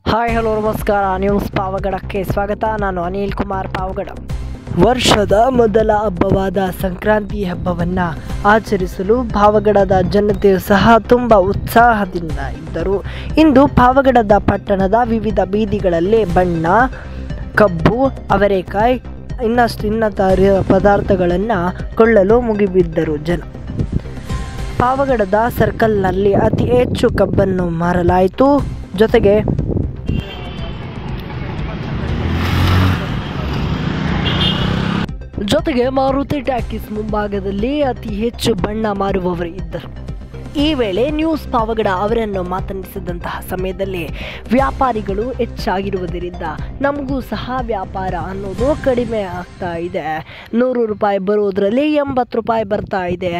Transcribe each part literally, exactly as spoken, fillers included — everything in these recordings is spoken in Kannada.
ಹಾಯ್ ಹಲೋ ನಮಸ್ಕಾರ. ನ್ಯೂಸ್ ಪಾವಗಡಕ್ಕೆ ಸ್ವಾಗತ. ನಾನು ಅನಿಲ್ ಕುಮಾರ್ ಪಾವಗಡ. ವರ್ಷದ ಮೊದಲ ಹಬ್ಬವಾದ ಸಂಕ್ರಾಂತಿ ಹಬ್ಬವನ್ನು ಆಚರಿಸಲು ಪಾವಗಡದ ಜನತೆಯು ಸಹ ತುಂಬ ಉತ್ಸಾಹದಿಂದ ಇದ್ದರು. ಇಂದು ಪಾವಗಡದ ಪಟ್ಟಣದ ವಿವಿಧ ಬೀದಿಗಳಲ್ಲಿ ಬಣ್ಣ, ಕಬ್ಬು, ಅವರೆಕಾಯಿ ಇನ್ನಷ್ಟು ಇನ್ನಿತರ ಪದಾರ್ಥಗಳನ್ನು ಕೊಳ್ಳಲು ಮುಗಿಬಿದ್ದರು ಜನ. ಪಾವಗಡದ ಸರ್ಕಲ್ನಲ್ಲಿ ಅತಿ ಹೆಚ್ಚು ಕಬ್ಬನ್ನು ಮಾರಲಾಯಿತು. ಜೊತೆಗೆ ಜೊತೆಗೆ ಮಾರುತಿ ಟಾಕೀಸ್ ಮುಂಭಾಗದಲ್ಲಿ ಅತಿ ಹೆಚ್ಚು ಬಣ್ಣ ಮಾರುವವರು ಇದ್ದರು. ಈ ವೇಳೆ ನ್ಯೂಸ್ ಪಾವಗಡ ಅವರನ್ನು ಮಾತನಾಡಿಸಿದಂತಹ ಸಮಯದಲ್ಲಿ ವ್ಯಾಪಾರಿಗಳು ಹೆಚ್ಚಾಗಿರುವುದರಿಂದ ನಮಗೂ ಸಹ ವ್ಯಾಪಾರ ಅನ್ನೋದು ಕಡಿಮೆ ಆಗ್ತಾ ಇದೆ. ನೂರು ರೂಪಾಯಿ ಬರುವುದರಲ್ಲಿ ಎಂಬತ್ತು ರೂಪಾಯಿ ಬರ್ತಾ ಇದೆ.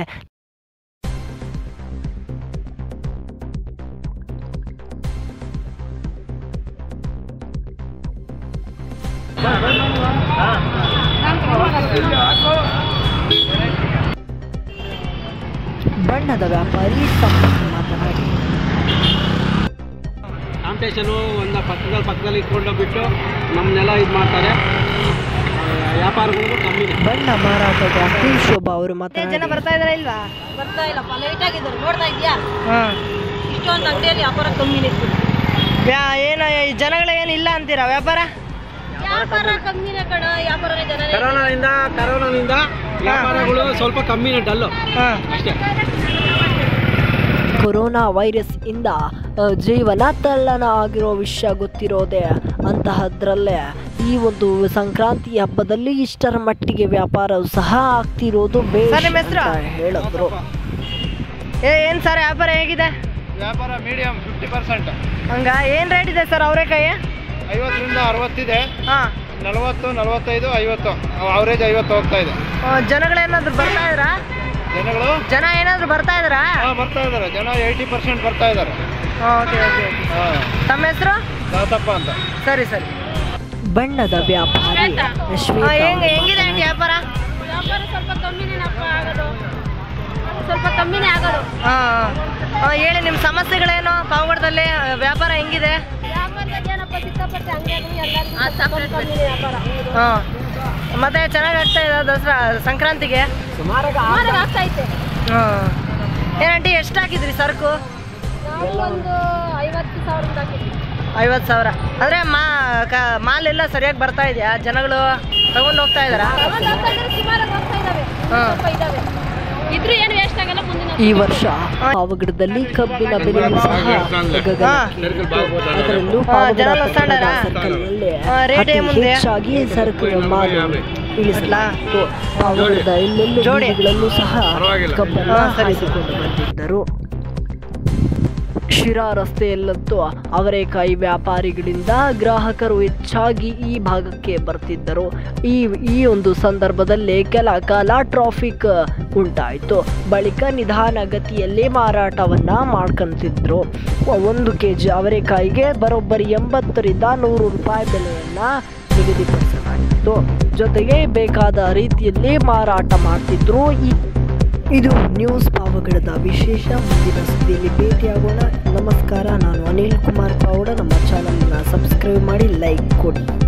ಬಣ್ಣದ ವ್ಯಾಪಾರಿ ಮಾತನಾಡಿ ಕಾಂಪಿಟೇಷನು ಒಂದು ಪಕ್ಕದಲ್ಲಿ ಪಕ್ಕದಲ್ಲಿ ಇಟ್ಕೊಂಡೋಗ್ಬಿಟ್ಟು ನಮ್ಮನ್ನೆಲ್ಲ ಇದು ಮಾಡ್ತಾರೆ. ವ್ಯಾಪಾರಗಳು ಕಮ್ಮಿ. ಬಣ್ಣ ಮಾರಾಟದ ಶೋಭಾ ಅವರು ಮಾತಾಡ್ತಾರೆ. ಜನ ಬರ್ತಾ ಇದಾರೆ ಇಲ್ವಾ? ಬರ್ತಾ ಇಲ್ಲಪ್ಪ, ಲೇಟ್ ಆಗಿದ್ದಾರೆ. ನೋಡ್ತಾ ಇದೆಯಾ ಇಷ್ಟೊಂದು ಅಂಗಡಿಯಲ್ಲಿ ವ್ಯಾಪಾರ ಕಮ್ಮಿನೇ. ಏನು ಜನಗಳ ಏನಿಲ್ಲ ಅಂತೀರಾ? ವ್ಯಾಪಾರ ವ್ಯಾಪಾರ ಕಮ್ಮಿನೇ ಕಣ. ವ್ಯಾಪಾರ ಕರೋನಾದಿಂದ ಕರೋನಾದಿಂದ ವ್ಯಾಪಾರಗಳು ಸ್ವಲ್ಪ ಕಮ್ಮಿನೇ, ಡಲ್ಲು ಅಷ್ಟೇ. ಕೊರೋನಾ ವೈರಸ್ ಇಂದ ಜೀವನ ತಲ್ಲಣ ಆಗಿರೋ ವಿಷಯ ಗೊತ್ತಿರೋದೆ. ಅಂತಹದ್ರಲ್ಲೇ ಈ ಒಂದು ಸಂಕ್ರಾಂತಿ ಹಬ್ಬದಲ್ಲಿ ಇಷ್ಟರ ಮಟ್ಟಿಗೆ ವ್ಯಾಪಾರವು ಸಹ ಆಗ್ತಿರೋದು ಹೇಳಿದ್ರು. ಏನ್ ಸರ್ ವ್ಯಾಪಾರ ಹೇಗಿದೆ? ವ್ಯಾಪಾರ ಮೀಡಿಯಂ ಫಿಫ್ಟಿ ಪರ್ಸೆಂಟ್. ಹಂಗ ಏನ್ ರೇಟ್ ಇದೆ ಸರ್? ಅವರೆಕಾಯಿ ಐವತ್ತರಿಂದ ಅರವತ್ತಿದೆ. ಹಾ, ನಲವತ್ತು ನಲವತ್ತೈದು ಐವತ್ತು, ಅವರೇಜ್ ಐವತ್ತು ಹೋಗ್ತಾ ಇದೆ. ಜನಗಳೇನಾದ್ರು ಬರ್ತಾ ಇದ್ರಾ? ಜನಗಳು ಜನ ಏನಾದ್ರು ಬರ್ತಾ ಇದ್ರಾ? ಬರ್ತಾ ಇದಾರೆ. ಜನ ಏಯ್ಟಿ ಪರ್ಸೆಂಟ್ ಬರ್ತಾ ಇದಾರೆ. ತಮ್ಮ ಹೆಸರು? ದಾತಪ್ಪ ಅಂತ. ಸರಿ ಸರಿ. ಬಣ್ಣದ ವ್ಯಾಪಾರಿ ಹೆಂಗಿದೆ ಆಂಟಿ ವ್ಯಾಪಾರ? ವ್ಯಾಪಾರ ಸ್ವಲ್ಪ ಕಮ್ಮಿನೇ ಆಗೋದು, ಸ್ವಲ್ಪ ಕಮ್ಮಿನೇ ಆಗೋದು. ಹಾಂ ಹೇಳಿ, ನಿಮ್ಮ ಸಮಸ್ಯೆಗಳೇನು? ಪಾವಗಡದಲ್ಲಿ ವ್ಯಾಪಾರ ಹೆಂಗಿದೆ? ಏನಪ್ಪ ಸಿಕ್ಕಾಪಟ್ಟೆ ಅಂಗಡಿಗಳು ಎಲ್ಲರಿಗೂ ಕಮ್ಮಿನೇ ವ್ಯಾಪಾರ. ಹಾಂ, ಮತ್ತೆ ಚೆನ್ನಾಗಿ ಆಗ್ತಾ ಇದೆ ದಸರಾ ಸಂಕ್ರಾಂತಿಗೆ? ಸುಮಾರು ಆಗ್ತಾ ಐತೆ. ಹಾಂ, ಏನಂಟಿ ಎಷ್ಟು ಹಾಕಿದ್ರಿ ಸರಕು? ನಾವು ಒಂದು ಐವತ್ತು ಸಾವಿರ ಹಾಕಿದ್ವಿ. ಐವತ್ತು ಸಾವಿರ ಅಂದರೆ ಮಾ ಕ ಮಾಲೆಲ್ಲ ಸರಿಯಾಗಿ ಬರ್ತಾ ಇದೆಯಾ? ಜನಗಳು ತಗೊಂಡು ಹೋಗ್ತಾ ಇದ್ದಾರಾ? ಇದ್ರೂ ಏನು ವೇಸ್ಟ್ ಆಗಲ್ಲ. ಈ ವರ್ಷ ಪಾವಗಡದಲ್ಲಿ ಕಬ್ಬಿನ ಬೆಲೆ ಸಹ ಅದರಲ್ಲೂ ಹೆಚ್ಚಾಗಿ ಸರಕು ಮಾಲು ಇಳಿಸಲಾಗಿತ್ತು. ಪಾವಗಡದ ಎಲ್ಲೆಲ್ಲೂ ಸಹ ಕಬ್ಬನ್ನು ಹಾರಿಸಿಕೊಂಡು ಬಂದಿದ್ದರು. ಶಿರಾ ರಸ್ತೆಯಲ್ಲಂತೂ ಅವರೆಕಾಯಿ ವ್ಯಾಪಾರಿಗಳಿಂದ ಗ್ರಾಹಕರು ಹೆಚ್ಚಾಗಿ ಈ ಭಾಗಕ್ಕೆ ಬರ್ತಿದ್ದರು. ಈ ಈ ಒಂದು ಸಂದರ್ಭದಲ್ಲಿ ಕೆಲ ಕಾಲ ಟ್ರಾಫಿಕ್ ಉಂಟಾಯಿತು. ಬಳಿಕ ನಿಧಾನಗತಿಯಲ್ಲಿ ಮಾರಾಟವನ್ನ ಮಾಡ್ಕೊಂತಿದ್ರು. ಒಂದು ಕೆ ಜಿ ಅವರೆಕಾಯಿಗೆ ಬರೋಬ್ಬರಿ ಎಂಬತ್ತರಿಂದ ನೂರು ರೂಪಾಯಿ ಬೆಲೆಯನ್ನ ನಿಗದಿಪಡಿಸಲಾಗಿತ್ತು. ಜೊತೆಗೆ ಬೇಕಾದ ರೀತಿಯಲ್ಲಿ ಮಾರಾಟ ಮಾಡ್ತಿದ್ರು. ಈ ಇದು ನ್ಯೂಸ್ ಪಾವಗಡದ ವಿಶೇಷ. ಮುಂದಿನ ಸುದ್ದಿಯಲ್ಲಿ ಭೇಟಿಯಾಗೋಣ. ನಮಸ್ಕಾರ. ನಾನು ಅನಿಲ್ ಕುಮಾರ್ ಪಾವಗಡ. ನಮ್ಮ ಚಾನಲ್ನ ಸಬ್ಸ್ಕ್ರೈಬ್ ಮಾಡಿ, ಲೈಕ್ ಕೊಡಿ.